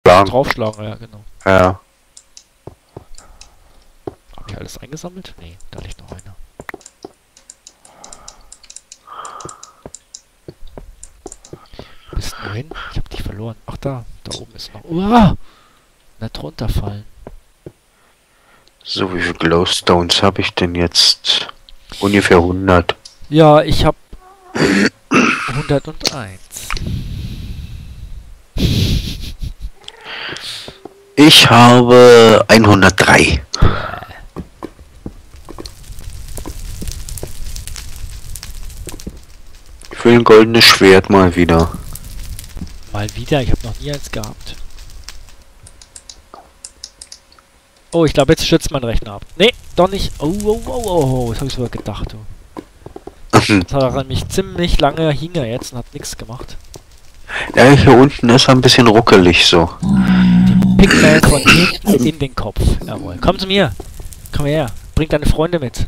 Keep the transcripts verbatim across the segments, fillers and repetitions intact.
Draufschlagen. Draufschlagen, ja, genau. Ja. Habe ich alles eingesammelt? Nee, da liegt noch einer. Bist du hin? Ich hab dich verloren. Ach da, da oben ist noch. Uah! Nicht runterfallen. So, wie viele Glowstones habe ich denn jetzt? Ungefähr hundert. Ja, ich hab hunderteins. Ich habe hundertdrei. Ich will ein goldenes Schwert mal wieder. Mal wieder? Ich habe noch nie eins gehabt. Oh, ich glaube, jetzt stürzt mein Rechner ab. Nee, doch nicht. Oh, oh, oh, oh, oh. Das habe ich sogar gedacht. Oh. Das hat er an mich ziemlich lange hing er jetzt und hat nichts gemacht. Ja, hier unten ist er ein bisschen ruckelig so. Die Pigman von hinten in den Kopf. Jawohl. Komm zu mir. Komm her. Bring deine Freunde mit.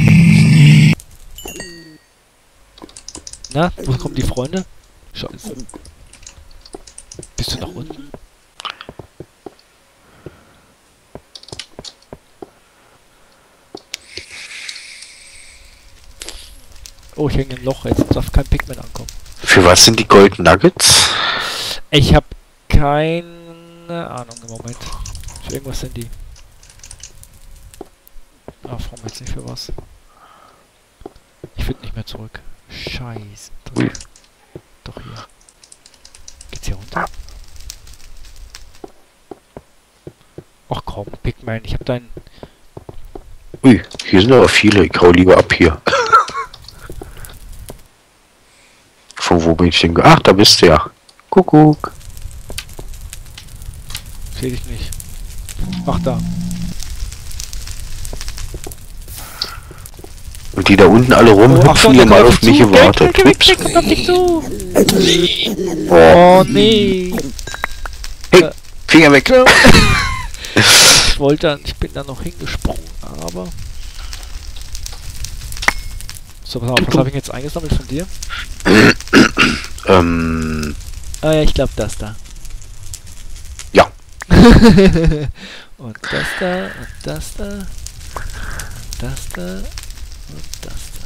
Na, wo kommen die Freunde? Scheiße. Bist du nach unten? Oh, ich hänge im Loch. Jetzt darf kein Pigman ankommen. Für was sind die Gold Nuggets? Ich habe keine Ahnung im Moment. Für irgendwas sind die. Ah, fragen wir jetzt nicht für was. Ich finde nicht mehr zurück. Scheiße. Ui. Doch hier. Geht's hier runter? Ach komm, Pigman, ich hab deinen... Ui, hier sind aber viele. Ich hau lieber ab hier. Von wo bin ich denn? Ach, da bist du ja. Kuckuck. Seh dich nicht. Ach, da. Und die da unten alle rumhüpfen, die mal auf mich gewartet. Geh weg, geh weg, geh weg, komm nicht zu! Oh, Oh, nee! hey, Finger weg! Ich wollte dann, ich bin da noch hingesprungen, aber... So, pass auf, was habe ich jetzt eingesammelt von dir? ähm... Ah ja, ich glaube das da. Ja. Und das da, und das da, das da, und das da.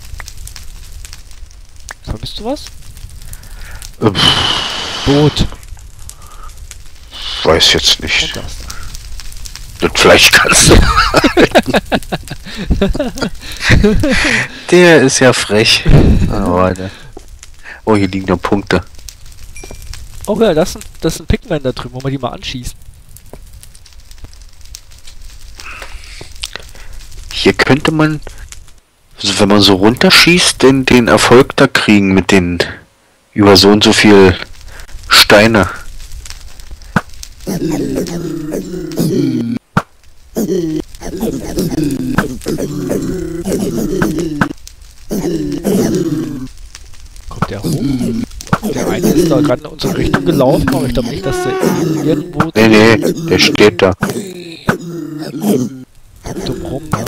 Vermisst du was? Äh, Boot. weiß jetzt nicht. Und das da. Das Fleisch kannst du. Der ist ja frech. Oh, warte. Oh, hier liegen noch Punkte. Oh ja, das sind, das sind Pigmen da drüben, wollen wir die mal anschießen. Hier könnte man, also wenn man so runterschießt, den, den Erfolg da kriegen mit den über so und so viel Steine. Kommt der hoch? Der eine ist da gerade in unsere Richtung gelaufen, aber ich glaube nicht, dass der irgendwo... Nee, nee, der steht da. dumm rum, ja.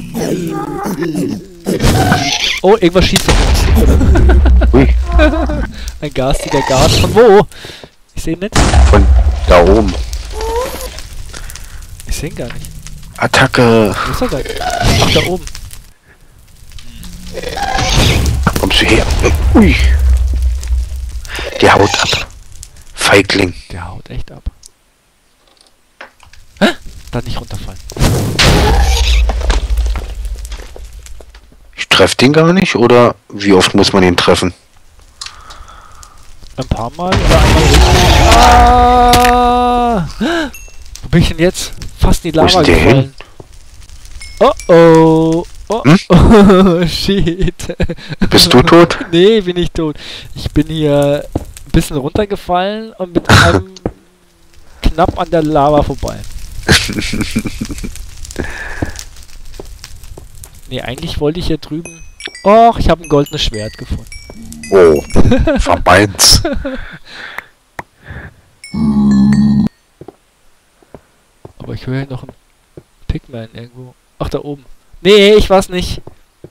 Oh, irgendwas schießt auf uns. Ui, Ein garstiger Gas. Von wo? Ich sehe ihn nicht. von da oben. Ich sehe ihn gar nicht. Attacke. Wo ist er da? Ach, da oben. Kommst du her? Ui. Der haut ab. Feigling. Der haut echt ab. Hä? Da nicht runterfallen. Ich treffe den gar nicht, oder wie oft muss man den treffen? Ein paar Mal oder einmal richtig. Ah! Wo bin ich denn jetzt? Fast in die Wo ist Lava der gefallen. Oh oh. Oh, Hm? oh, shit. Bist du tot? Nee, bin ich tot. Ich bin hier ein bisschen runtergefallen und mit einem knapp an der Lava vorbei. Nee, eigentlich wollte ich hier drüben... Och, ich habe ein goldenes Schwert gefunden. Oh, vermeint's. Aber ich höre hier noch einen Pigman irgendwo. Ach, da oben. Nee, ich war's nicht.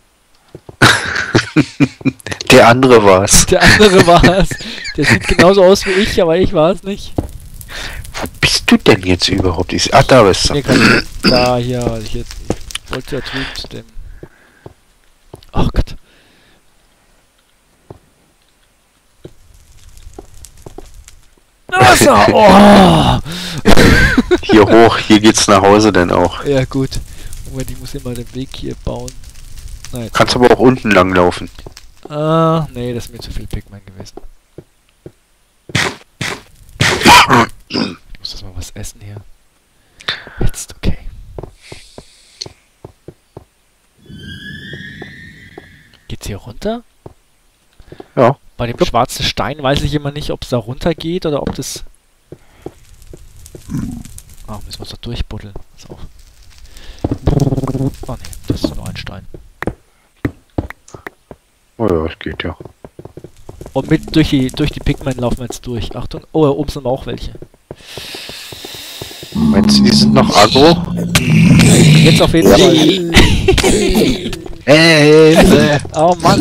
Der andere war's. Der andere war's. Der sieht genauso aus wie ich, aber ich war's nicht. Wo du denn jetzt überhaupt? Ich, ach, da bist du. Nee, kann ich, da, hier, ich, jetzt, ich wollte ja drüben zu dem. Ach Gott. Wasser! Oh! Hier hoch, hier geht's nach Hause denn auch. Ja, gut. Moment, ich muss immer den Weg hier bauen. Na, jetzt. Kannst aber auch unten lang laufen. Ah, nee, das ist mir zu viel Pigment gewesen. Ich muss das mal was essen hier. Jetzt, okay. Geht's hier runter? Ja. Bei dem schwarzen Stein weiß ich immer nicht, ob es da runter geht oder ob das... Ah, müssen wir uns doch durchbuddeln. Pass auf. Oh ne, das ist nur ein Stein. Oh ja, es geht ja. Und mit durch die durch die Pigment laufen wir jetzt durch. Achtung. Oh, da oben sind auch welche. Meinst du, die sind noch aggro? Jetzt auf jeden Fall. Hey, hey, Oh Mann.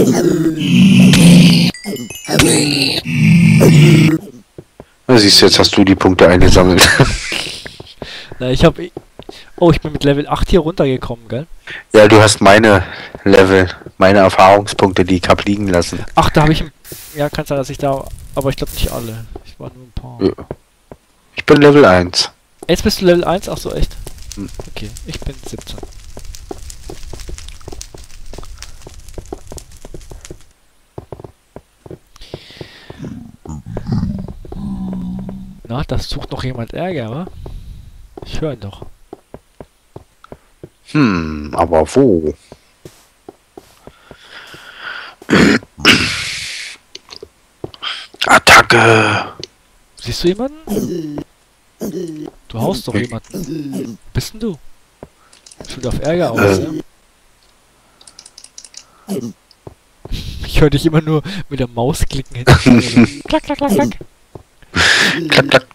Na, siehst du, jetzt hast du die Punkte eingesammelt. Na, ich hab... Oh, ich bin mit Level acht hier runtergekommen, gell? Ja, du hast meine Level, meine Erfahrungspunkte, die ich hab liegen lassen. Ach, da habe ich... Ja, kann sein, dass ich da... Aber ich glaube nicht alle. Ich war nur ein paar. Ja. Ich bin Level eins. Jetzt bist du Level eins? Ach so, echt? Hm. Okay, ich bin siebzehn. Na, das sucht noch jemand Ärger, wa? Ich höre ihn doch. Hm, aber wo? Attacke! Siehst du jemanden? Du haust doch jemanden. Bist denn du? Schaut auf Ärger aus, Äh. ja? Ich höre dich immer nur mit der Maus klicken hinter. Klack, klack, klack, klack. Klack, klack.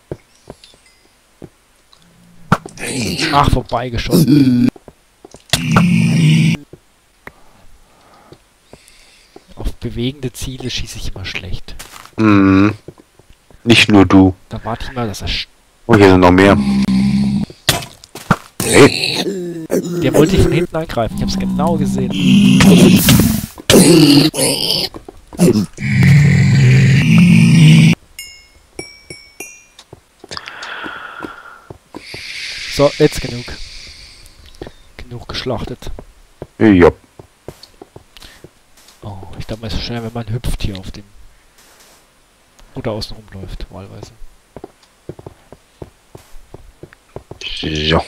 Ach, vorbeigeschossen. Auf bewegende Ziele schieße ich immer schlecht. Hm. Nicht nur du. Da warte ich mal, dass er... sch- Oh, hier sind noch mehr. Hey. Der wollte dich von hinten angreifen. Ich hab's genau gesehen. So, jetzt genug. Genug geschlachtet. Ja. Oh, ich glaube, es ist schneller, wenn man hüpft hier auf dem... Oder außen rumläuft, wahlweise. Ja.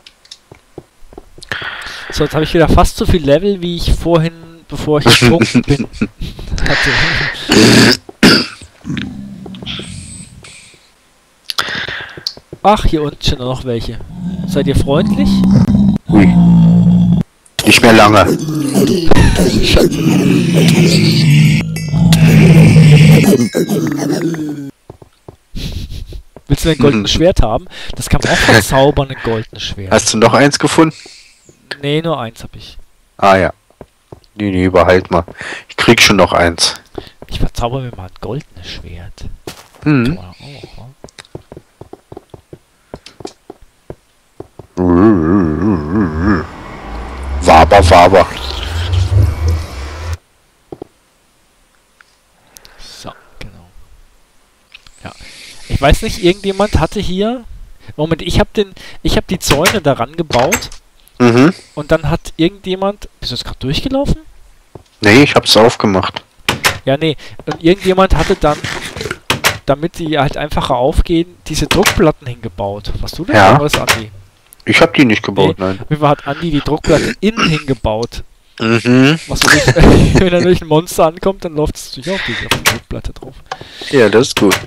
So, jetzt habe ich wieder fast so viel Level, wie ich vorhin, bevor ich gesprungen bin, hatte. Ach, hier unten sind noch welche. Seid ihr freundlich? Ui. Nicht mehr lange. Willst du ein goldenes Schwert haben? Das kann man auch verzaubern, ein goldenes Schwert. Hast du noch eins gefunden? Nee, nur eins habe ich. Ah ja. Nee, nee, überhalt mal. Ich krieg schon noch eins. Ich verzauber mir mal ein goldenes Schwert. Hm. Oder auch, wa? Waber, waber. So, genau. Ja. Ich weiß nicht, irgendjemand hatte hier... Moment, ich habe den, ich habe die Zäune daran gebaut Mhm. und dann hat irgendjemand... Bist du jetzt gerade durchgelaufen? Nee, ich hab's aufgemacht. Ja, nee. Und irgendjemand hatte dann, damit die halt einfacher aufgehen, diese Druckplatten hingebaut. Was du denn? Ja. Oder war das Andi? Ich hab die nicht gebaut, Nee. nein. Auf jeden Fall hat Andi die Druckplatte innen hingebaut. Mhm. Was so nicht, wenn da durch ein Monster ankommt, dann läuft es natürlich auch die- auf die Druckplatte drauf. Ja, das ist gut.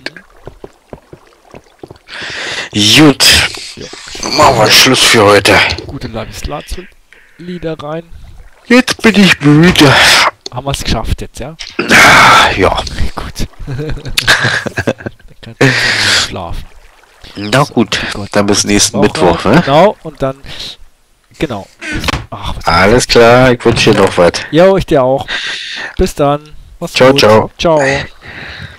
Gut. Machen wir Schluss für heute. Gute Lieder rein. Jetzt bin ich müde. Haben wir es geschafft jetzt, ja? Ah, ja. Gut. Dann kannst du jetzt schlafen. Na gut. Gott. Dann bis nächsten Woche, Mittwoch, ne? Genau, und dann... Genau. Ach, was Alles klar, ich wünsche dir noch was. Jo, ich dir auch. Bis dann. Mach's Ciao, gut. ciao. Ciao.